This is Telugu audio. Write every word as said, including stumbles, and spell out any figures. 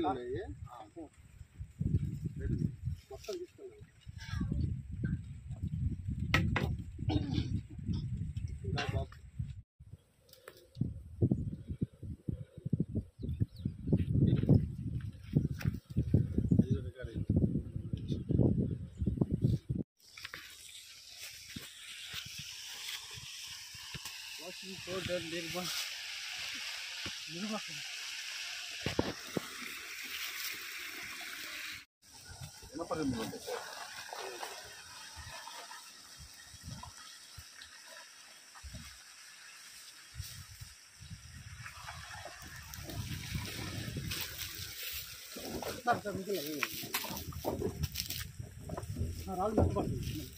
మొత్తం తీసుకున్నాను. Watching for the nearby. Kenapa dia melontek? Ntar saya mungkin lagi. Nah, lalu nak buat.